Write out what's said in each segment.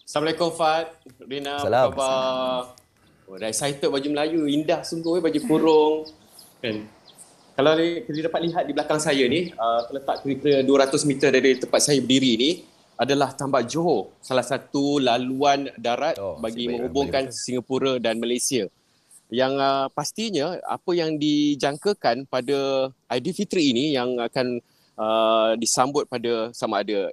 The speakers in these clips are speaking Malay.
Assalamualaikum Fat, Rina, apa Salam. khabar? Oh, dah excited baju Melayu, indah sungguh baju kurung. Kan? Kalau kita dapat lihat di belakang saya ni, terletak kira-kira 200 meter dari tempat saya berdiri ni adalah Tambak Johor, salah satu laluan darat Oh, asyik bagi baik orang boleh menghubungkan betul. Singapura dan Malaysia. Yang pastinya apa yang dijangkakan pada Aidilfitri ini yang akan disambut pada sama ada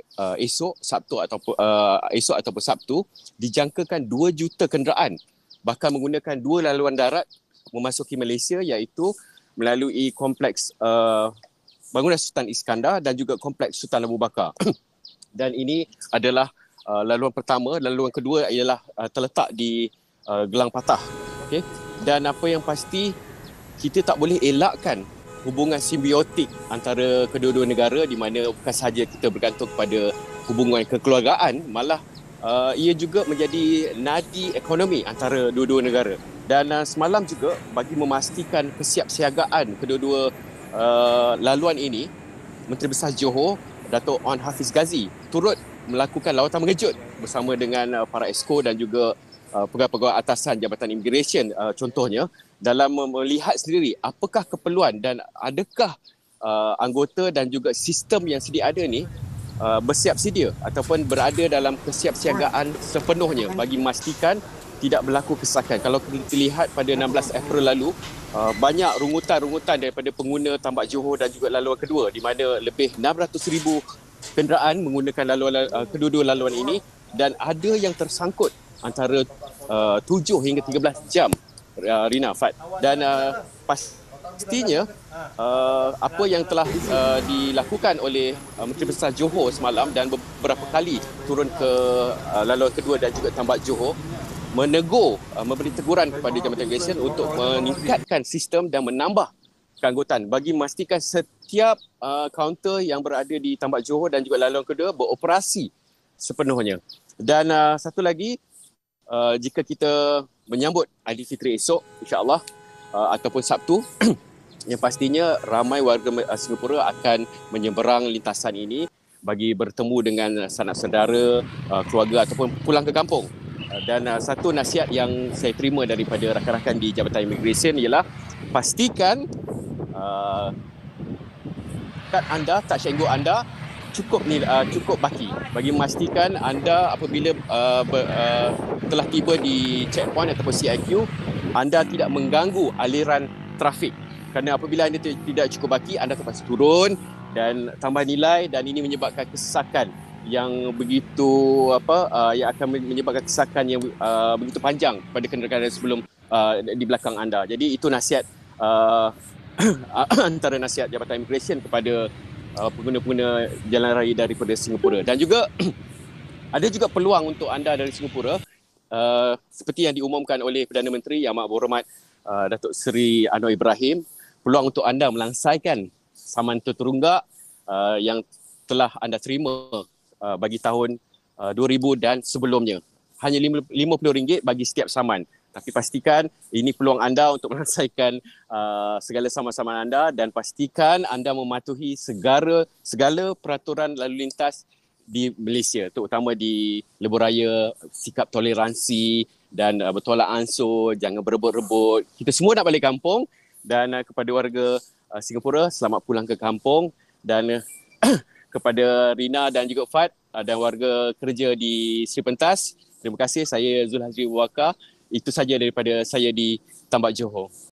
esok ataupun Sabtu, dijangkakan 2 juta kenderaan bahkan menggunakan dua laluan darat memasuki Malaysia, iaitu melalui kompleks bangunan Sultan Iskandar dan juga kompleks Sultan Abu Bakar. Dan ini adalah laluan pertama. Laluan kedua ialah terletak di Gelang Patah. Okay? Dan apa yang pasti, kita tak boleh elakkan hubungan simbiotik antara kedua-dua negara, di mana bukan sahaja kita bergantung kepada hubungan kekeluargaan, malah ia juga menjadi nadi ekonomi antara dua-dua negara. Dan semalam juga bagi memastikan kesiapsiagaan kedua-dua laluan ini, Menteri Besar Johor, Dato' Onn Hafiz Ghazi, turut melakukan lawatan mengejut bersama dengan para exco dan juga pegawai-pegawai atasan Jabatan Immigration, contohnya, dalam melihat sendiri apakah keperluan dan adakah anggota dan juga sistem yang sedia ada ni bersiap sedia ataupun berada dalam kesiapsiagaan sepenuhnya bagi memastikan tidak berlaku kesesakan. Kalau kita lihat pada 16 April lalu, banyak rungutan-rungutan daripada pengguna Tambak Johor dan juga laluan kedua, di mana lebih 600,000 kenderaan menggunakan kedua-dua laluan ini, dan ada yang tersangkut antara 7 hingga 13 jam, Rina, Fat. Dan pastinya apa yang telah dilakukan oleh Menteri Besar Johor semalam dan beberapa kali turun ke laluan kedua dan juga Tambak Johor, menegur, memberi teguran kepada Jabatan Immigration untuk meningkatkan sistem dan menambah keanggotaan bagi memastikan setiap kaunter yang berada di Tambak Johor dan juga laluan kedua beroperasi sepenuhnya. Dan satu lagi, jika kita menyambut Aidilfitri esok, insya-Allah, ataupun Sabtu, yang pastinya ramai warga Singapura akan menyeberang lintasan ini bagi bertemu dengan sanak saudara, keluarga ataupun pulang ke kampung. Dan satu nasihat yang saya terima daripada rakan-rakan di Jabatan Immigration ialah pastikan kad anda, kad syenggo anda cukup baki bagi memastikan anda apabila telah tiba di checkpoint ataupun CIQ, anda tidak mengganggu aliran trafik. Kerana apabila anda tidak cukup baki, anda terpaksa turun dan tambah nilai, dan ini menyebabkan kesesakan yang begitu yang akan menyebabkan kesesakan yang begitu panjang pada kenderaan sebelum di belakang anda. Jadi itu nasihat antara nasihat Jabatan Immigration kepada pengguna-pengguna jalan raya daripada Singapura. Dan juga ada juga peluang untuk anda dari Singapura, seperti yang diumumkan oleh Perdana Menteri Yang Amat Berhormat Datuk Seri Anwar Ibrahim, peluang untuk anda melangsaikan saman tertunggak yang telah anda terima bagi tahun 2000 dan sebelumnya. Hanya RM50 bagi setiap saman. Tapi pastikan ini peluang anda untuk menyelesaikan segala saman-saman anda, dan pastikan anda mematuhi segala peraturan lalu lintas di Malaysia, terutama di lebuh raya, sikap toleransi dan bertolak ansur, jangan berebut-rebut. Kita semua nak balik kampung, dan kepada warga Singapura, selamat pulang ke kampung. Dan kepada Rina dan juga Fat dan warga kerja di Sri Pentas, terima kasih. Saya Zulhazri Waka. Itu saja daripada saya di Tambak Johor.